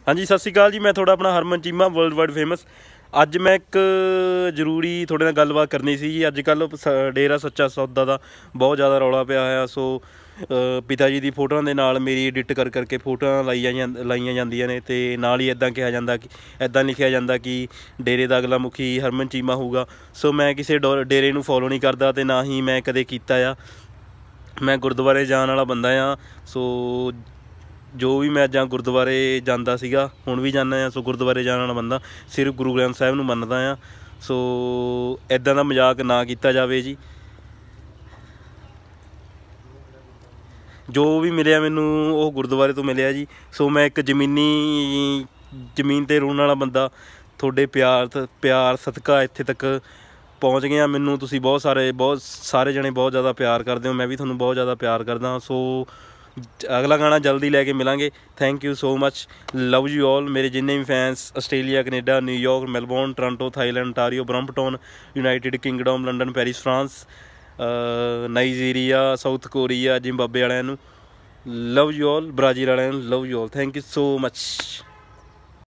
हाँ जी, सत श्री अकाल जी। मैं थोड़ा अपना Harman Cheema world wide famous. अज मैं एक जरूरी थोड़े नाल गलबात करनी सी जी। अजकल डेरा सच्चा सौदा का बहुत ज़्यादा रौला पिया है। सो पिता जी की फोटोआं दे नाल मेरी एडिट कर करके फोटोआं लाइया जांदियां ने ते नाल ही इदां कहा जाता कि इदां लिखिया जाता कि डेरे का अगला मुखी हरमन चीमा होगा। सो मैं किसी डेरे नूं फॉलो नहीं करता ते ना ही मैं कदे कीता आ। मैं गुरुद्वारे जाण वाला बंदा आ। सो जो भी मैं अजां गुरुद्वारे जांदा सीगा हुण भी जाना। सो गुरुद्वारे जाने वाला बंदा सिर्फ गुरु ग्रंथ साहिब नूं मनदा आ। सो इदां दा मजाक ना कीता जावे जी। जो भी मिलिया मैनू वो गुरुद्वारे तो मिलिया जी। सो मैं एक जमीन ते रोहण वाला बंदा थोड़े प्यार सदका इत्थे तक पहुँच गया। मैनू तुसीं बहुत सारे जने बहुत ज़्यादा प्यार करदे हो। मैं भी तुहानूं बहुत ज़्यादा प्यार करदा। सो अगला गाना जल्दी लैके मिलांगे। Thank you so much, love you all. मेरे जिन्ने भी fans Australia, Canada, New York, Melbourne, Toronto, Thailand, Ontario, Brampton, United Kingdom, London, Paris, France, Nigeria, South Korea, Zimbabwe वालियां नूं लव यू ऑल, ब्राजील वालियां नूं love you all. Thank you so much.